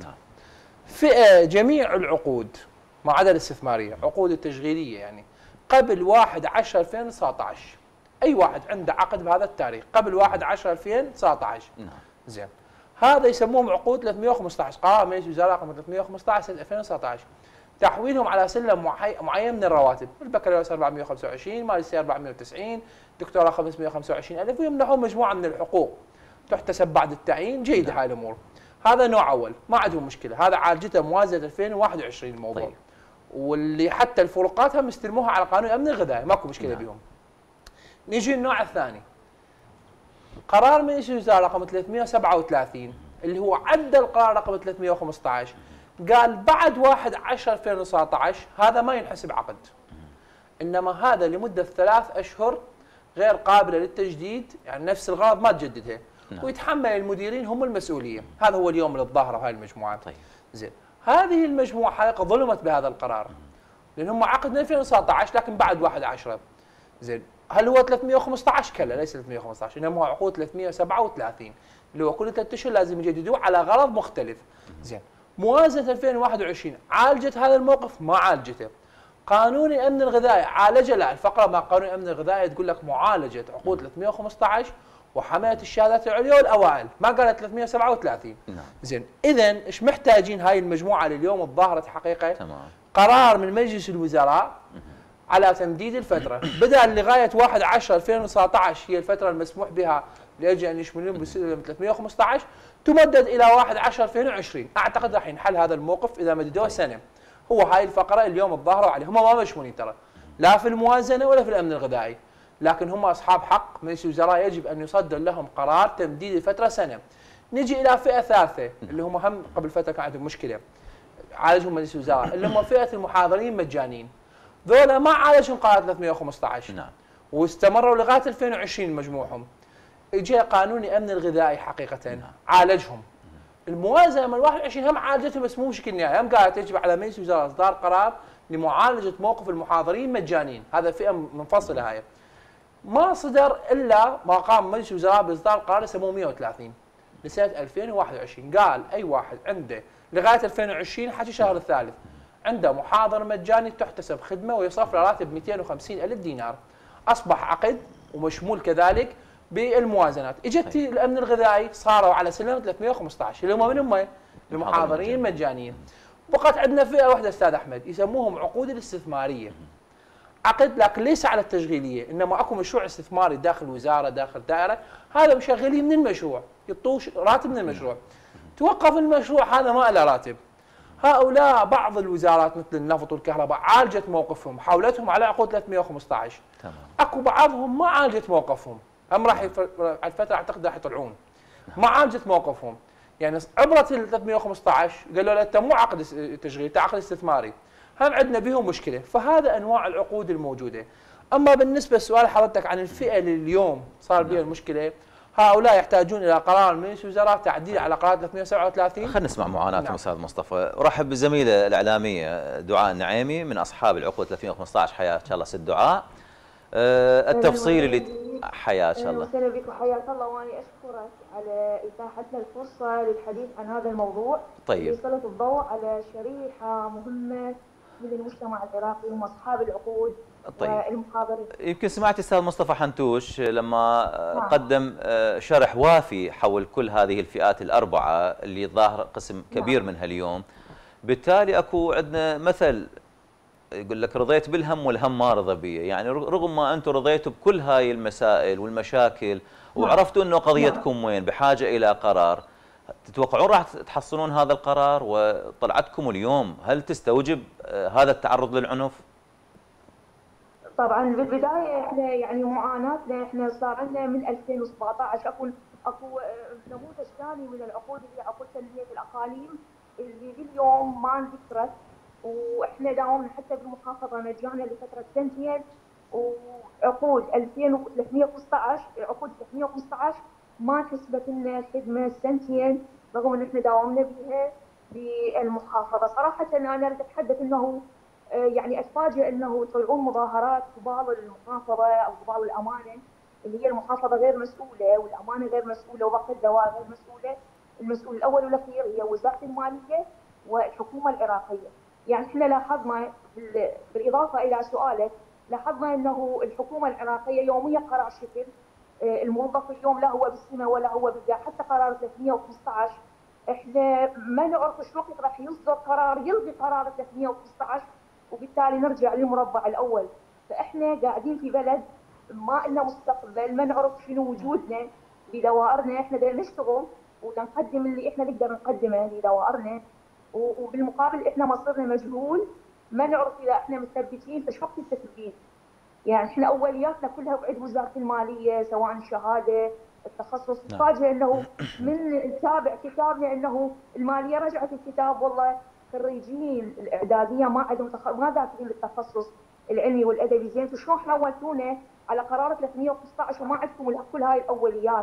فئه جميع العقود ما عدا الاستثماريه، عقود التشغيليه يعني قبل 1/10/2019، اي واحد عنده عقد بهذا التاريخ قبل 1/10/2019. زين، هذا يسموهم عقود 315، قرار مجلس الوزراء رقم 315 سنه 2019. تحويلهم على سلم معين من الرواتب، البكالوريوس 425، ماجستير 490، دكتوراه 525,000، ويمنحون مجموعه من الحقوق تحتسب بعد التعيين. جيده هاي الامور. هذا نوع اول، ما عندهم مشكله، هذا عالجته موازنه 2021 الموضوع. طيب. واللي حتى الفروقات هم استلموها على قانون الامن الغذائي، ماكو مشكله بهم. نيجي النوع الثاني، قرار مجلس الوزراء رقم 337 اللي هو عدل القرار رقم 315 قال بعد 1/10/2019 هذا ما ينحسب عقد، انما هذا لمده 3 اشهر غير قابله للتجديد، يعني نفس الغرض ما تجددها. ويتحمل المديرين هم المسؤوليه. هذا هو اليوم للظاهره هاي المجموعه. طيب. زين، هذه المجموعه حقيقه ظلمت بهذا القرار، لان هم عقد من 2019 لكن بعد 1/10. زين، هل هو 315؟ كلا، ليس 315، انما هو عقود 337 اللي هو كل 3 اشهر لازم يجددوه على غرض مختلف. زين، موازنه 2021 عالجت هذا الموقف؟ ما عالجته. قانون الامن الغذائي عالجه؟ لا، الفقره مع قانون الامن الغذائي تقول لك معالجه عقود 315 وحمايه الشهادات العليا والاوائل، ما قالت 337. زين، اذا ايش محتاجين هاي المجموعه لليوم ظهرت حقيقه؟ تمام. قرار من مجلس الوزراء على تمديد الفتره، بدل لغايه 1/10/2019 هي الفتره المسموح بها لاجل ان يشملون بسلم 315 تمدد الى 1/10/2020. اعتقد راح ينحل هذا الموقف اذا مددوه سنه. هو هاي الفقره اليوم الظاهره عليه، هم ما مشمولين ترى لا في الموازنه ولا في الامن الغذائي، لكن هم اصحاب حق. مجلس الوزراء يجب ان يصدر لهم قرار تمديد الفتره سنه. نجي الى فئه ثالثه اللي هم هم قبل فتره كان عندهم مشكله عالجهم مجلس الوزراء، اللي هم فئه المحاضرين مجانين. ذولا ما عالجهم قرار 315. نعم. واستمروا لغايه 2020 مجموعهم. اجى قانون الامن الغذائي حقيقه عالجهم. الموازنه من 21 هم عالجتهم بس مو بشكل نهائي، هم قالت يجب على مجلس الوزراء اصدار قرار لمعالجه موقف المحاضرين مجانين، هذا فئه منفصله هاي. ما صدر الا ما قام مجلس الوزراء باصدار قرار يسموه 130 لسنه 2021، قال اي واحد عنده لغايه 2020 حتى الشهر الثالث عنده محاضر مجاني تحتسب خدمه ويصرف له راتب 250,000 دينار. اصبح عقد ومشمول كذلك بالموازنات. اجت الامن الغذائي صاروا على سلم 315 اللي هم من هم؟ المحاضرين المجانيين. بقت عندنا فئه واحده استاذ احمد يسموهم عقود الاستثماريه. عقد لكن ليس على التشغيليه، انما اكو مشروع استثماري داخل وزاره داخل دائره، هذا مشغلين من المشروع، يعطوه راتب من المشروع. توقف المشروع هذا ما له راتب. هؤلاء بعض الوزارات مثل النفط والكهرباء عالجت موقفهم، حولتهم على عقود 315. تمام. اكو بعضهم ما عالجت موقفهم، هم راح على الفتره اعتقد راح يطلعون. ما عالجت موقفهم. يعني عبره ال 315 قالوا له انت مو عقد تشغيل، انت عقد استثماري. هم عندنا بهم مشكله، فهذا انواع العقود الموجوده. اما بالنسبه لسؤال حضرتك عن الفئه اللي اليوم صار بها المشكله، هؤلاء يحتاجون الى قرار من مجلس الوزراء تعديل على قرار 337. خلينا نسمع معاناتهم استاذ مصطفى. ارحب بالزميله الاعلاميه دعاء النعيمي من اصحاب العقود 315. حياك الله ست دعاء. التفصيل اللي حياك الله. وسهلا بك وحياك الله، وانا اشكرك على اتاحتنا الفرصه للحديث عن هذا الموضوع. طيب. لسلط الضوء على شريحه مهمه من المجتمع العراقي هم اصحاب العقود. طيب. والمحاضرين. يمكن سمعت استاذ مصطفى حنتوش لما قدم شرح وافي حول كل هذه الفئات الاربعه اللي ظاهر قسم كبير منها اليوم. بالتالي اكو عندنا مثل يقول لك رضيت بالهم والهم ما رضى بي، يعني رغم ما انتم رضيتوا بكل هاي المسائل والمشاكل وعرفتوا انه قضيتكم وين بحاجه الى قرار، تتوقعون راح تحصلون هذا القرار وطلعتكم اليوم هل تستوجب هذا التعرض للعنف؟ طبعا بالبدايه احنا يعني معاناتنا احنا صار لنا من 2017 اكو نموذج ثاني من العقود اللي عقود تنميه الاقاليم اللي لليوم ما انذكرت، واحنا داومنا حتى بالمحافظه مجانا لفتره سنتين، وعقود 2315 عقود 315 ما حسبت لنا خدمه سنتين رغم ان احنا داومنا بها بالمحافظه. صراحه انا اريد اتحدث انه يعني اتفاجئ انه يطلعون مظاهرات قبال المحافظه او قبال الامانه اللي هي المحافظه غير مسؤوله والامانه غير مسؤوله ووقت الدواء غير مسؤوله. المسؤول الاول والاخير هي وزاره الماليه والحكومه العراقيه. يعني احنا لاحظنا بالاضافه الى سؤالك لاحظنا انه الحكومه العراقيه يوميا قرار شكل، الموظف اليوم لا هو بالسمه ولا هو بالجاه، حتى قرار 315 احنا ما نعرف ايش وقت راح يصدر قرار يلغي قرار 315 وبالتالي نرجع للمربع الاول. فاحنا قاعدين في بلد ما لنا مستقبل، ما نعرف شنو وجودنا بدوائرنا، احنا بدنا نشتغل ونقدم اللي احنا نقدر نقدمه لدوائرنا، وبالمقابل احنا مصيرنا مجهول، ما نعرف اذا احنا مثبتين فايش وقت التثبيت. يعني احنا اولياتنا كلها بعد وزاره الماليه سواء الشهاده التخصص. تفاجئ انه من تابع كتابنا انه الماليه رجعت الكتاب والله خريجين الاعداديه ما عندهم ما داخلين للتخصص العلمي والادبي، زين شلون حولتونا على قرار 315 وما عندكم كل هاي الاوليات؟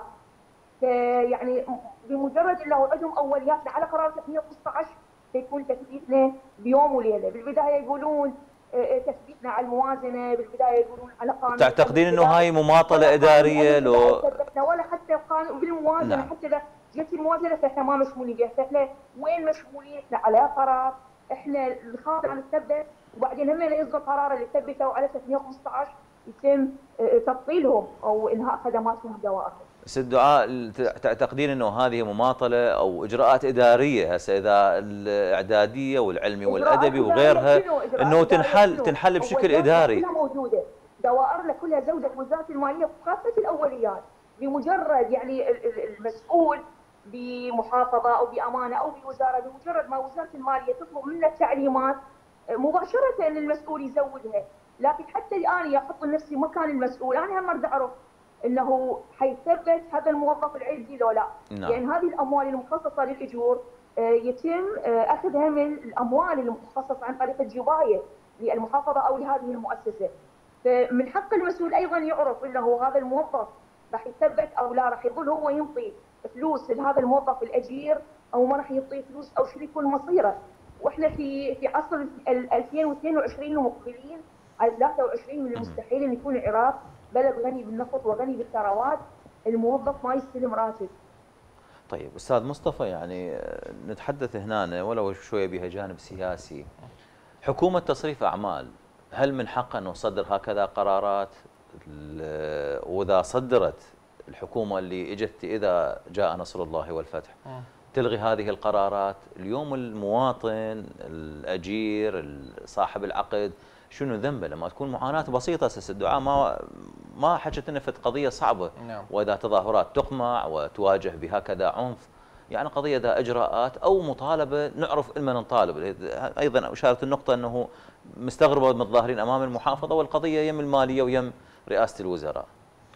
يعني بمجرد انه عندهم اولياتنا على قرار 315 سيكون تثبيتنا بيوم وليله. بالبدايه يقولون تثبيتنا على الموازنه، بالبدايه يقولون على قانون. تعتقدين انه هاي مماطله اداريه لو ولا حتى قانون بالموازنه؟ نعم. حتى اذا جت الموازنه فاحنا ما مشمولين بها، فاحنا وين مشمولين؟ احنا على قرار احنا الخاطئ عن الثبت، وبعدين هم يصدر قرار اللي ثبتوا على 315 يتم تبطيلهم او انهاء خدماتهم ودوائرهم. ست دعاء، تعتقدين انه هذه مماطله او اجراءات اداريه هسه اذا الاعداديه والعلمي والادبي وغيرها انه تنحل بشكل اداري؟ كلها موجوده، دوائرنا كلها زوجة وزاره الماليه بكافه الاوليات، بمجرد يعني المسؤول بمحافظه او بامانه او بوزاره، بمجرد ما وزاره الماليه تطلب منا التعليمات مباشره المسؤول يزودها. لكن حتى الان احط نفسي مكان المسؤول، انا هم اريد اعرف انه حيثبت هذا الموظف العيدي لو لا. نعم. يعني هذه الاموال المخصصه للاجور يتم اخذها من الاموال المخصصه عن طريق الجبايه للمحافظه او لهذه المؤسسه. فمن حق المسؤول ايضا يعرف انه هذا الموظف راح يثبت او لا، راح يظل هو ينطي فلوس لهذا الموظف الاجير او ما راح يعطيه فلوس، او شو يكون مصيره. واحنا في عصر 2022 ومقبلين على 23 من المستحيل ان يكون العراق بلد غني بالنفط وغني بالثروات الموظف ما يستلم راتب. طيب استاذ مصطفى، يعني نتحدث هنا ولو شويه بها جانب سياسي. حكومه تصريف اعمال هل من حقها انه تصدر هكذا قرارات؟ واذا صدرت الحكومه اللي اجت اذا جاء نصر الله والفتح تلغي هذه القرارات، اليوم المواطن الاجير صاحب العقد شنو ذنبه لما تكون معاناه بسيطه؟ ست دعاء ما حكت لنا في قضيه صعبه. نعم. واذا تظاهرات تقمع وتواجه بهكذا عنف، يعني قضيه ذا اجراءات او مطالبه نعرف لمن نطالب. ايضا اشارت النقطه انه مستغربه متظاهرين امام المحافظه والقضيه يم الماليه ويم رئاسه الوزراء.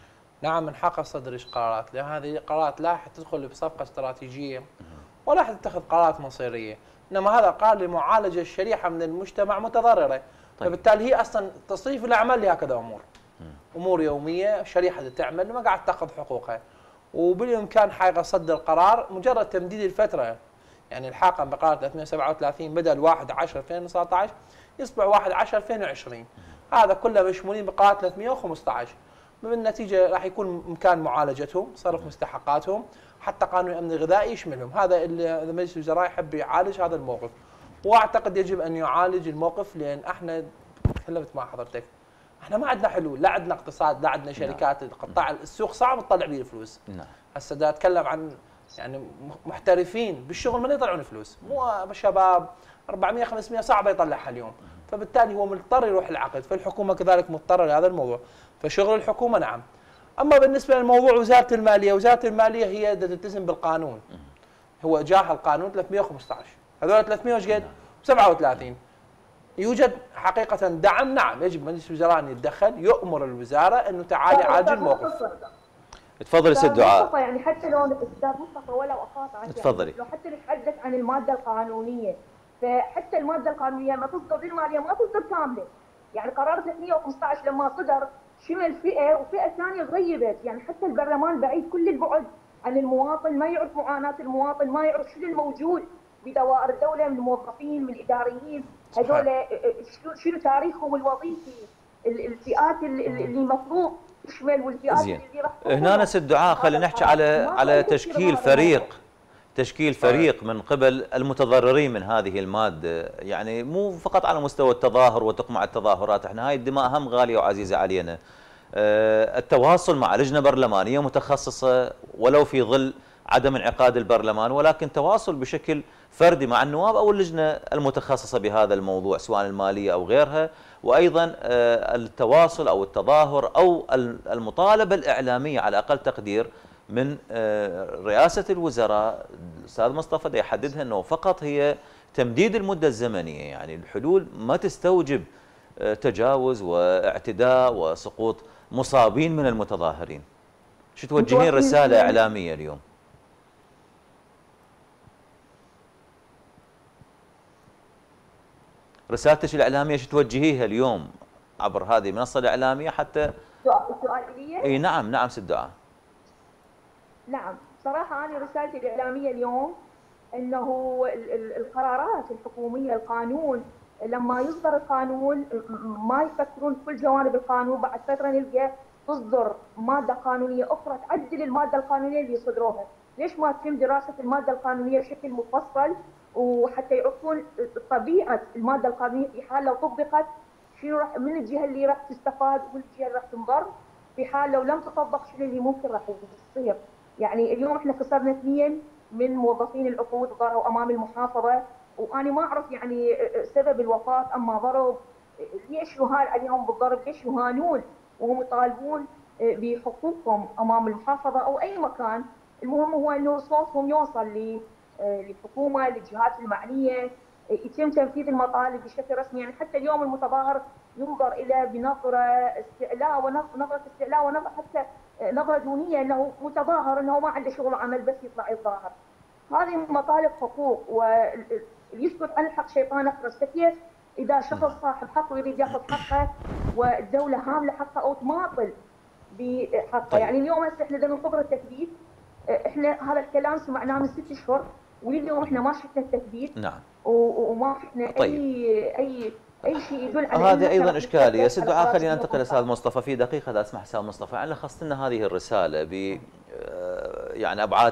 نعم من حقها صدر قرارات، لان هذه قرارات لا حتدخل بصفقه استراتيجيه ولا حتتخذ قرارات مصيريه، انما هذا قال لمعالجه شريحه من المجتمع متضرره. طيب. فبالتالي هي اصلا تصريف الاعمال لهكذا امور يوميه، شريحه تعمل ما قاعد تاخذ حقوقها، وبالامكان حقيقه صدر قرار مجرد تمديد الفتره، يعني الحاقا بقرار 337 بدل 1/10/2019 يصبح 1/10/2020. هذا كله مشمولين بقرار 315. بالنتيجه راح يكون امكان معالجتهم، صرف مستحقاتهم، حتى قانون الامن الغذائي يشملهم. هذا اللي مجلس الوزراء يحب يعالج هذا الموقف، واعتقد يجب ان يعالج الموقف، لان احنا تكلمت مع حضرتك احنا ما عندنا حلول، لا عندنا اقتصاد، لا عندنا شركات. القطاع السوق صعب تطلع به الفلوس. هسه دا اتكلم عن يعني محترفين بالشغل من يطلعون فلوس، مو شباب 400 500 صعب يطلعها اليوم. فبالتالي هو مضطر يروح العقد، فالحكومه كذلك مضطره لهذا الموضوع. فشغل الحكومه نعم. اما بالنسبه للموضوع وزاره الماليه، وزاره الماليه هي تلتزم بالقانون. هو جاه القانون 315، هذول 300 وش قد؟ 37. يوجد حقيقه دعم، نعم يجب مجلس الوزراء ان يتدخل، يؤمر الوزاره انه تعالي عالج الموقف. تفضلي ست دعاء. يعني حتى لو استاذ مصطفى ولا اقاطع، تفضلي. لو حتى نتحدث عن الماده القانونيه، فحتى الماده القانونيه ما تصدر بالماليه ما تصدر كامله. يعني قرار 315 لما صدر شمل فئه وفئه ثانيه غيبت، يعني حتى البرلمان بعيد كل البعد عن المواطن، ما يعرف معاناه المواطن، ما يعرف شنو الموجود بدوائر الدوله من موظفين من اداريين، هذول شنو تاريخهم الوظيفي، الفئات اللي المفروض تشمل والفئات اللي راح. هنا ست دعاء خلينا نحكي على تشكيل فريق من قبل المتضررين من هذه الماده، يعني مو فقط على مستوى التظاهر وتقمع التظاهرات، احنا هاي الدماء هم غاليه وعزيزه علينا. التواصل مع لجنه برلمانيه متخصصه ولو في ظل عدم انعقاد البرلمان، ولكن تواصل بشكل فردي مع النواب او اللجنه المتخصصه بهذا الموضوع سواء الماليه او غيرها، وايضا التواصل او التظاهر او المطالبه الاعلاميه على اقل تقدير من رئاسه الوزراء. الاستاذ مصطفى يحددها انه فقط هي تمديد المده الزمنيه، يعني الحلول ما تستوجب تجاوز واعتداء وسقوط مصابين من المتظاهرين. شو توجهين رساله اعلاميه اليوم؟ رسالتك الإعلامية شو توجهيها اليوم عبر هذه المنصة الإعلامية حتى سؤال لي؟ اي نعم ست دعاء. نعم، صراحة أنا رسالتي الإعلامية اليوم أنه القرارات الحكومية، القانون، لما يصدر القانون ما يفكرون كل جوانب القانون، بعد فترة نلقى تصدر مادة قانونية أخرى تعدل المادة القانونية اللي يصدروها. ليش ما تتم دراسة المادة القانونية بشكل مفصل وحتى يعرفون طبيعة المادة القانونية في حال لو طبقت شنو راح، من الجهة اللي راح تستفاد ومن الجهة اللي راح تنضر، في حال لو لم تطبق شنو اللي ممكن راح يصير. يعني اليوم احنا خسرنا 2 من موظفين العقود ضروا امام المحافظه، وانا ما اعرف يعني سبب الوفاه اما ضرب، ليش يهان عليهم بالضرب، ليش يهانون وهم يطالبون بحقوقهم امام المحافظه او اي مكان. المهم هو انه صوتهم يوصل للحكومه، للجهات المعنيه، يتم تنفيذ المطالب بشكل رسمي. يعني حتى اليوم المتظاهر ينظر الى بنظره استعلاء ونظره استعلاء ونظره حتى نظره دونيه، انه متظاهر انه ما عنده شغل وعمل بس يطلع يتظاهر. هذه مطالب حقوق، ويسكت عن الحق شيطان اخرس. فكيف اذا شخص صاحب حق ويريد ياخذ حقه والدوله هامله حقه او تماطل بحقه؟ يعني اليوم هسه احنا بدنا ننتظر التثبيت، احنا هذا الكلام سمعناه من 6 اشهر ولليوم احنا ما شفنا التثبيت. نعم. وما شفنا اي شيء يدل على هذه ايضا اشكاليه. ست دعاء خلينا ننتقل استاذ مصطفى في دقيقه اذا اسمح. استاذ مصطفى، يعني لخصت لنا هذه الرساله ب يعني ابعاد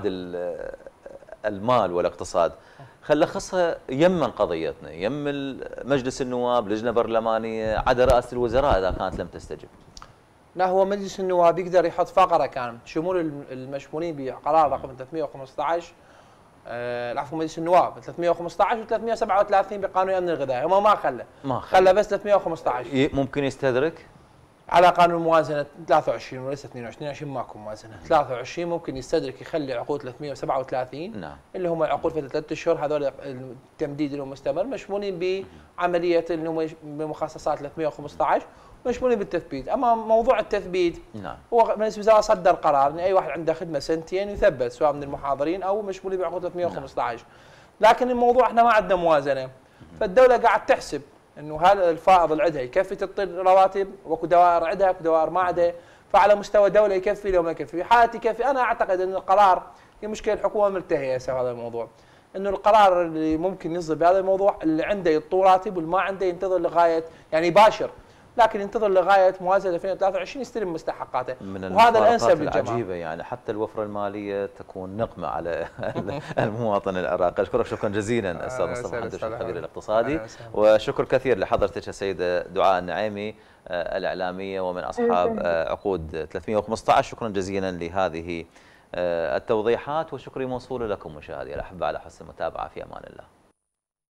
المال والاقتصاد، خل نلخصها يما قضيتنا، يم مجلس النواب، لجنه برلمانيه، عدا رئاسه الوزراء اذا كانت لم تستجب. لا، هو مجلس النواب يقدر يحط فقره كان شمول المشمولين بقرار رقم 315 العفو مجلس النواب 315 و337 بقانون الامن الغذائي، هم ما خلى بس 315. ممكن يستدرك على قانون الموازنه 23 وليس 22 عشان ماكو موازنه. 23 ممكن يستدرك يخلي عقود 337 نعم. اللي هم عقود فتره 3 اشهر، هذول التمديد اللي هو مستمر مشمولين بعمليه اللي هم بمخصصات 315 مشمولين بالتثبيت. اما موضوع التثبيت نعم. هو مجلس الوزراء صدر قرار ان اي واحد عنده خدمه 2 سنين يثبت، سواء من المحاضرين او مشمولين بعقود 315. لكن الموضوع احنا ما عندنا موازنه، فالدوله قاعد تحسب انه هذا الفائض اللي عندها يكفي تعطي رواتب، واكو دوائر عندها واكو دوائر ما عندها، فعلى مستوى دوله يكفي لو ما يكفي. في حالة يكفي انا اعتقد ان القرار، هي مشكله الحكومه ملتهيه في هذا الموضوع، انه القرار اللي ممكن يصدر بهذا الموضوع اللي عنده يعطوه راتب واللي ما عنده ينتظر لغايه يعني يباشر، لكن ينتظر لغايه موازنه 2023 يستلم مستحقاته، وهذا الانسب للجماعه. العجيبه يعني حتى الوفره الماليه تكون نقمه على المواطن العراقي. اشكرك شكرا جزيلا استاذ مصطفى حدوش الخبير الاقتصادي، وشكر كثير لحضرتك السيده دعاء النعيمي الاعلاميه ومن اصحاب عقود 315. شكرا جزيلا لهذه التوضيحات، وشكري موصول لكم مشاهدي الاحباء على حسن المتابعه. في امان الله.